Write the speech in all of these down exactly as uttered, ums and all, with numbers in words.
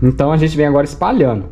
Então a gente vem agora espalhando.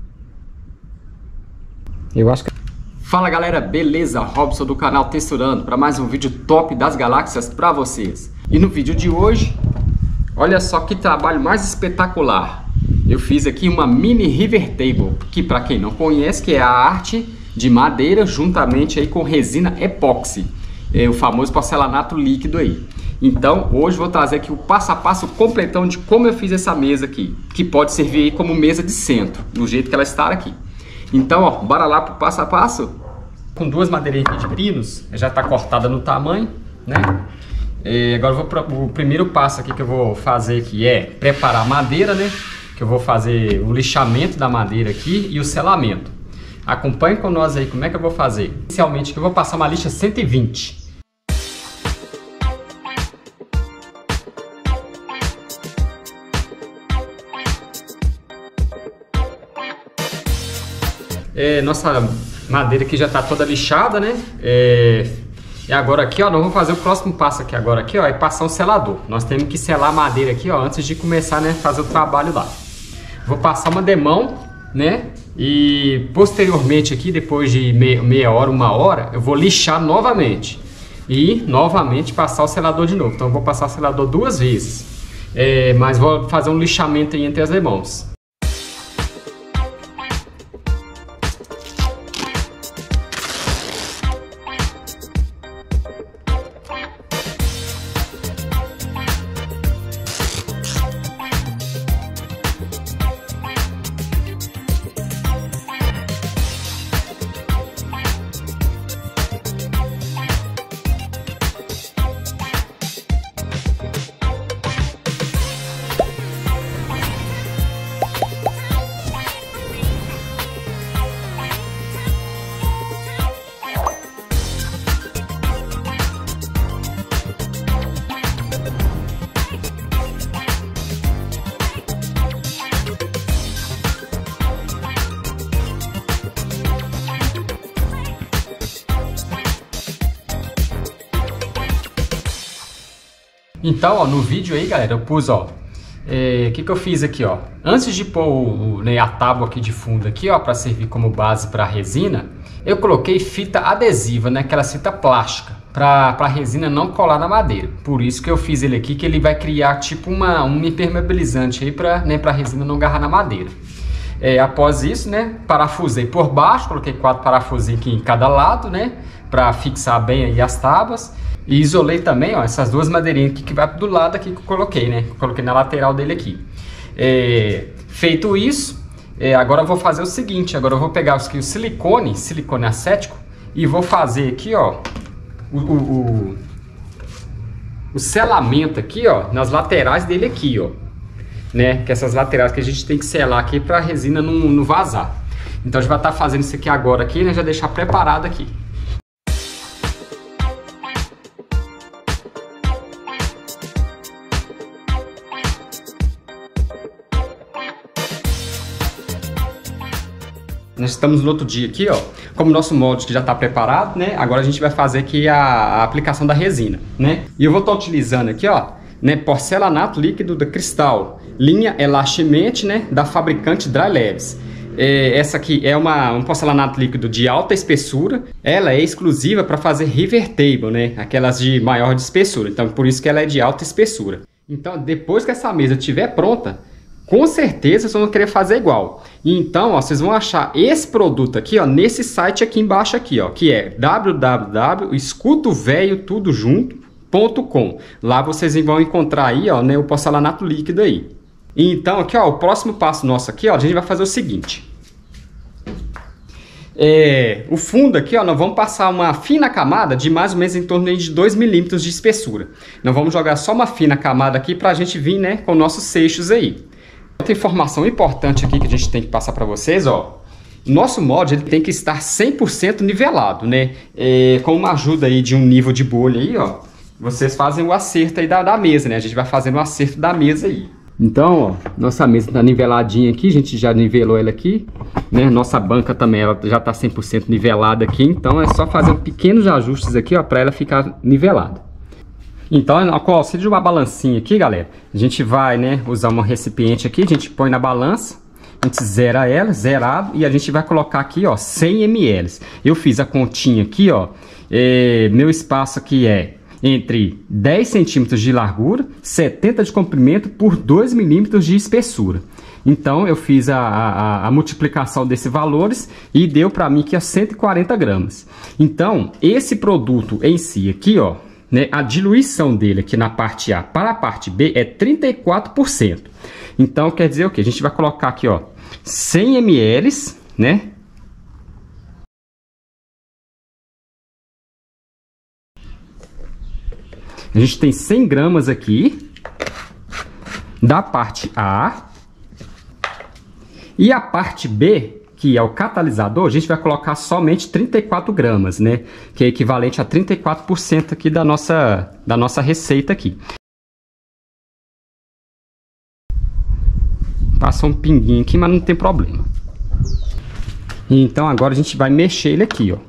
Eu acho que... Fala galera, beleza? Robson do canal Texturando para mais um vídeo top das galáxias para vocês. E no vídeo de hoje, olha só que trabalho mais espetacular. Eu fiz aqui uma mini river table, que para quem não conhece, que é a arte de madeira juntamente aí com resina epóxi, é o famoso porcelanato líquido aí. Então hoje vou trazer aqui o passo a passo completão de como eu fiz essa mesa aqui, que pode servir aí como mesa de centro, do jeito que ela está aqui. Então, ó, bora lá pro passo a passo. Com duas madeirinhas aqui de pinos, já está cortada no tamanho, né? E agora eu vou pro, o primeiro passo aqui que eu vou fazer aqui é preparar a madeira, né? Que eu vou fazer o lixamento da madeira aqui e o selamento. Acompanhe com nós aí como é que eu vou fazer. Inicialmente que eu vou passar uma lixa cento e vinte. É, nossa madeira aqui já está toda lixada, né? É, e agora aqui, ó, nós vamos fazer o próximo passo aqui agora aqui, ó, é passar um selador. Nós temos que selar a madeira aqui, ó, antes de começar, né, fazer o trabalho lá. Vou passar uma demão, né? E posteriormente aqui, depois de meia, meia hora, uma hora, eu vou lixar novamente e novamente passar o selador de novo. Então eu vou passar o selador duas vezes, é, mas vou fazer um lixamento aí entre as demãos. Então, ó, no vídeo aí, galera, eu pus, ó, o é, que que eu fiz aqui, ó, antes de pôr o, né, a tábua aqui de fundo aqui, ó, para servir como base para a resina, eu coloquei fita adesiva, né, aquela fita plástica, para a resina não colar na madeira. Por isso que eu fiz ele aqui, que ele vai criar tipo uma, um impermeabilizante aí para, né, para a resina não agarrar na madeira. É, após isso, né, parafusei por baixo, coloquei quatro parafusinhos aqui em cada lado, né, para fixar bem aí as tábuas. E isolei também, ó, essas duas madeirinhas aqui que vai do lado aqui que eu coloquei, né? Eu coloquei na lateral dele aqui. É, feito isso, é, agora eu vou fazer o seguinte. Agora eu vou pegar aqui o silicone, silicone acético, e vou fazer aqui, ó, o, o, o, o selamento aqui, ó, nas laterais dele aqui, ó, né? Que essas laterais que a gente tem que selar aqui para a resina não, não vazar. Então a gente vai estar fazendo isso aqui agora aqui, né? Já deixar preparado aqui. Nós estamos no outro dia aqui, ó, como o nosso molde que já está preparado, né? Agora a gente vai fazer aqui a, a aplicação da resina, né? E eu vou estar utilizando aqui, ó, né, porcelanato líquido da Cristal, linha Elastimente, né, da fabricante Dry Leves. É, essa aqui é uma, um porcelanato líquido de alta espessura. Ela é exclusiva para fazer river table, né? Aquelas de maior de espessura. Então por isso que ela é de alta espessura. Então depois que essa mesa estiver pronta, com certeza vocês vão querer fazer igual. Então, ó, vocês vão achar esse produto aqui, ó, nesse site aqui embaixo aqui, ó, que é w w w ponto escuto velho tudo junto ponto com. Lá vocês vão encontrar aí, ó, né, o porcelanato líquido aí. Então, aqui, ó, o próximo passo nosso aqui, ó, a gente vai fazer o seguinte. É, o fundo aqui, ó, nós vamos passar uma fina camada de mais ou menos em torno de dois milímetros de espessura. Nós vamos jogar só uma fina camada aqui para a gente vir, né, com nossos seixos aí. Outra informação importante aqui que a gente tem que passar para vocês, ó, nosso molde ele tem que estar cem por cento nivelado, né? É, com uma ajuda aí de um nível de bolha aí, ó, vocês fazem o acerto aí da, da mesa, né? A gente vai fazendo o acerto da mesa aí. Então, ó, nossa mesa tá niveladinha aqui, a gente já nivelou ela aqui, né? Nossa banca também, ela já tá cem por cento nivelada aqui, então é só fazer pequenos ajustes aqui, ó, para ela ficar nivelada. Então, com o auxílio de uma balancinha aqui, galera, a gente vai, né, usar um recipiente aqui, a gente põe na balança, a gente zera ela, zerado, e a gente vai colocar aqui, ó, cem mililitros. Eu fiz a continha aqui, ó, é, meu espaço aqui é entre dez centímetros de largura, setenta de comprimento por dois milímetros de espessura. Então eu fiz a, a, a multiplicação desses valores e deu para mim que é cento e quarenta gramas. Então esse produto em si aqui, ó, né, a diluição dele aqui na parte A para a parte B é trinta e quatro por cento. Então quer dizer o que? A gente vai colocar aqui, ó, cem mililitros, né? A gente tem cem gramas aqui da parte A. E a parte B, que é o catalisador, a gente vai colocar somente trinta e quatro gramas, né? Que é equivalente a trinta e quatro por cento aqui da nossa, da nossa receita aqui. Passa um pinguinho aqui, mas não tem problema. Então agora a gente vai mexer ele aqui, ó.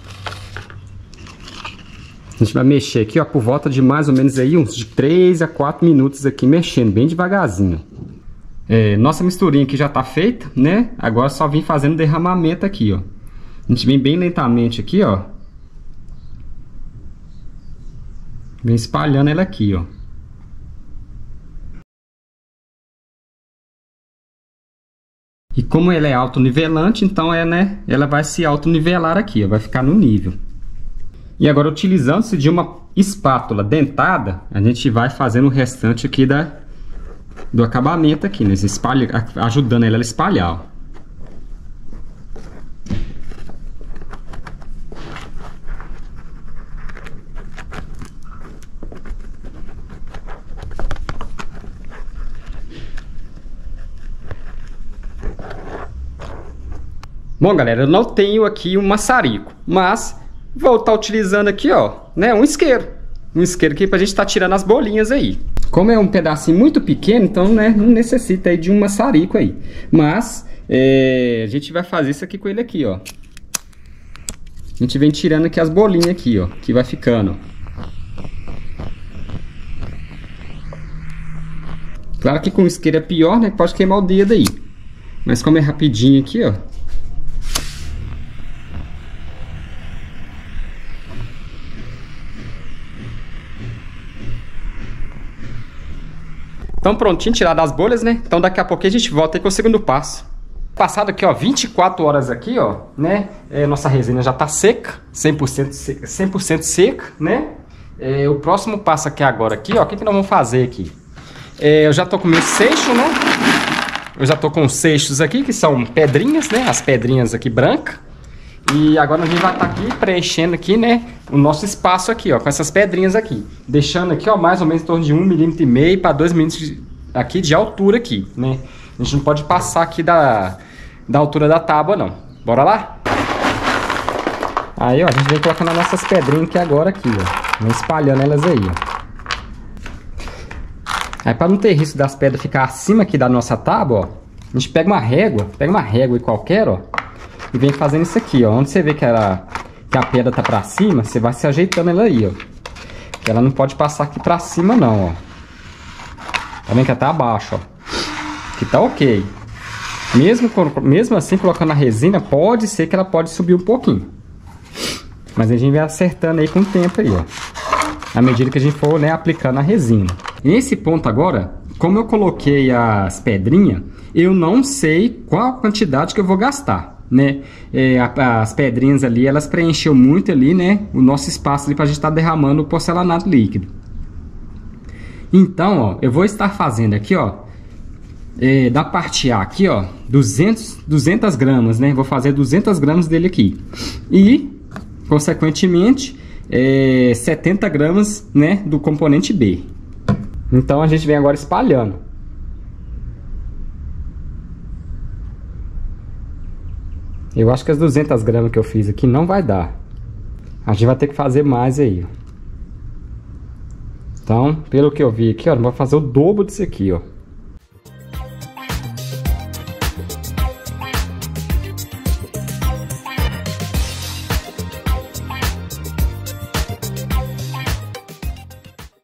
A gente vai mexer aqui, ó, por volta de mais ou menos aí uns de três a quatro minutos aqui, mexendo bem devagarzinho. É, nossa misturinha aqui já tá feita, né? Agora só vim fazendo derramamento aqui, ó. A gente vem bem lentamente aqui, ó. Vem espalhando ela aqui, ó. E como ela é autonivelante, então é, né, ela vai se autonivelar aqui, ó, vai ficar no nível. E agora, utilizando-se de uma espátula dentada, a gente vai fazendo o restante aqui da, do acabamento aqui, né? Espalha, ajudando ela a espalhar, ó. Bom, galera, eu não tenho aqui um maçarico, mas vou estar utilizando aqui, ó, né, um isqueiro. Um isqueiro aqui pra gente estar tirando as bolinhas aí. Como é um pedacinho muito pequeno, então, né, não necessita aí de um maçarico aí. Mas, é, a gente vai fazer isso aqui com ele aqui, ó. A gente vem tirando aqui as bolinhas aqui, ó, que vai ficando. Claro que com o isqueiro é pior, né, pode queimar o dedo aí. Mas como é rapidinho aqui, ó. Então prontinho, tirado as bolhas, né? Então daqui a pouco a gente volta aí com o segundo passo. Passado aqui, ó, vinte e quatro horas aqui, ó, né? É, nossa resina já tá seca, cem por cento seca, cem por cento seca, né? É, o próximo passo aqui agora, aqui, ó, o que que nós vamos fazer aqui? É, eu já tô com meu seixo, né? Eu já tô com os seixos aqui, que são pedrinhas, né? As pedrinhas aqui brancas. E agora a gente vai estar aqui preenchendo aqui, né, o nosso espaço aqui, ó, com essas pedrinhas aqui. Deixando aqui, ó, mais ou menos em torno de um milímetro e meio para dois milímetros aqui de altura aqui, né? A gente não pode passar aqui da, da altura da tábua, não. Bora lá? Aí, ó, a gente vem colocando as nossas pedrinhas aqui agora aqui, ó. Vem espalhando elas aí, ó. Aí, para não ter risco das pedras ficar acima aqui da nossa tábua, ó, a gente pega uma régua, pega uma régua aí qualquer, ó. E vem fazendo isso aqui, ó. Onde você vê que, ela, que a pedra tá pra cima, você vai se ajeitando ela aí, ó. Que ela não pode passar aqui pra cima, não, ó. Tá vendo que ela tá abaixo, ó. Que tá ok. Mesmo, mesmo assim, colocando a resina, pode ser que ela pode subir um pouquinho. Mas a gente vai acertando aí com o tempo aí, ó. À medida que a gente for, né, aplicando a resina. Nesse ponto agora, como eu coloquei as pedrinhas, eu não sei qual a quantidade que eu vou gastar, né? É, as pedrinhas ali, elas preencheu muito ali, né, o nosso espaço ali pra gente estar derramando o porcelanato líquido. Então, ó, eu vou estar fazendo aqui, ó, é, da parte A aqui, ó, duzentos, duzentas gramas, né? Vou fazer duzentas gramas dele aqui. E, consequentemente, é, setenta gramas, né, do componente B. Então, a gente vem agora espalhando. Eu acho que as duzentas gramas que eu fiz aqui não vai dar. A gente vai ter que fazer mais aí, ó. Então, pelo que eu vi aqui, ó, vou fazer o dobro disso aqui, ó.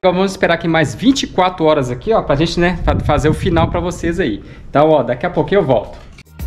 Então vamos esperar aqui mais vinte e quatro horas aqui, ó, pra gente, né, fazer o final pra vocês aí. Então, ó, daqui a pouquinho eu volto.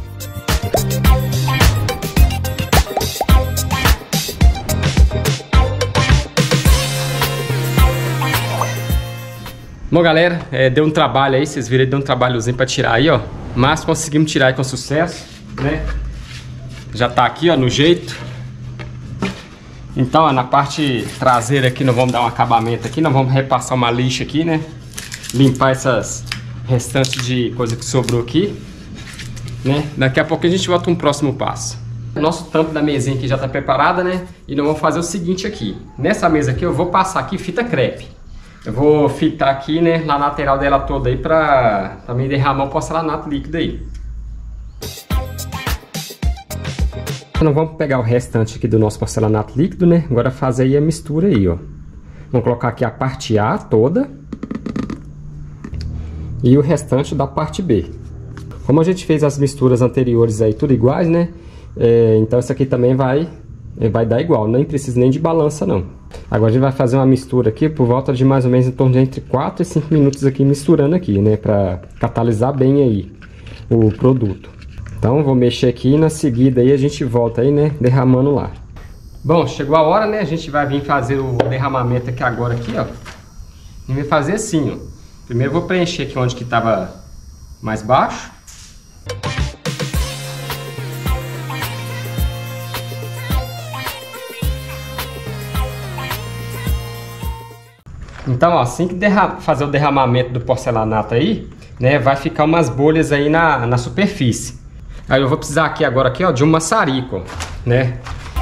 Bom, galera, é, deu um trabalho aí, vocês viram, deu um trabalhozinho pra tirar aí, ó. Mas conseguimos tirar aí com sucesso, né? Já tá aqui, ó, no jeito. Então, ó, na parte traseira aqui, nós vamos dar um acabamento aqui. Nós vamos repassar uma lixa aqui, né? Limpar essas restantes de coisa que sobrou aqui, né? Daqui a pouco a gente volta com o próximo passo. O nosso tampo da mesinha aqui já tá preparada, né? E nós vamos fazer o seguinte aqui. Nessa mesa aqui eu vou passar aqui fita crepe. Eu vou fitar aqui, né, na lateral dela toda aí pra também derramar o porcelanato líquido aí. Então vamos pegar o restante aqui do nosso porcelanato líquido, né? Agora fazer aí a mistura aí, ó. Vamos colocar aqui a parte A toda e o restante da parte B. Como a gente fez as misturas anteriores aí tudo iguais, né? É, então isso aqui também vai, vai dar igual, nem precisa nem de balança não. Agora a gente vai fazer uma mistura aqui por volta de mais ou menos em torno de entre quatro e cinco minutos aqui misturando aqui, né? Pra catalisar bem aí o produto. Então vou mexer aqui e na seguida aí a gente volta aí, né? Derramando lá. Bom, chegou a hora, né? A gente vai vir fazer o derramamento aqui agora aqui, ó. E vai fazer assim, ó. Primeiro eu vou preencher aqui onde que tava mais baixo. Então, ó, assim que fazer o derramamento do porcelanato aí, né, vai ficar umas bolhas aí na, na superfície. Aí eu vou precisar aqui agora aqui, ó, de um maçarico, né?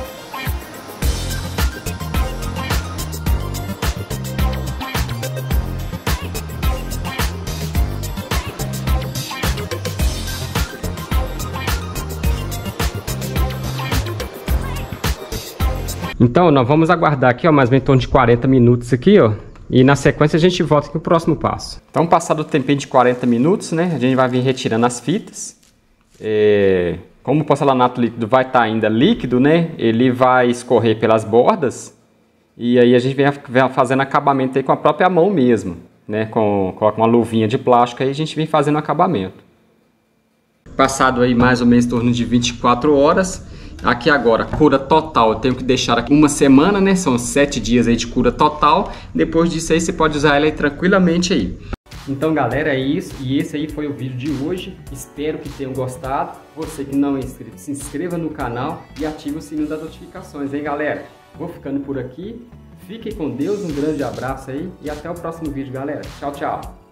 Então, nós vamos aguardar aqui, ó, mais ou menos em torno de quarenta minutos aqui, ó. E na sequência a gente volta aqui pro próximo passo. Então, passado o tempinho de quarenta minutos, né, a gente vai vir retirando as fitas. É, como o porcelanato líquido vai estar ainda líquido, né, ele vai escorrer pelas bordas. E aí a gente vem fazendo acabamento aí com a própria mão mesmo, né, com, coloca uma luvinha de plástico aí a gente vem fazendo acabamento. Passado aí mais ou menos em torno de vinte e quatro horas, aqui agora, cura total, eu tenho que deixar aqui uma semana, né? São sete dias aí de cura total. Depois disso aí você pode usar ela aí tranquilamente aí. Então, galera, é isso. E esse aí foi o vídeo de hoje. Espero que tenham gostado. Você que não é inscrito, se inscreva no canal e ative o sininho das notificações, hein, galera? Vou ficando por aqui. Fiquem com Deus, um grande abraço aí e até o próximo vídeo, galera. Tchau, tchau.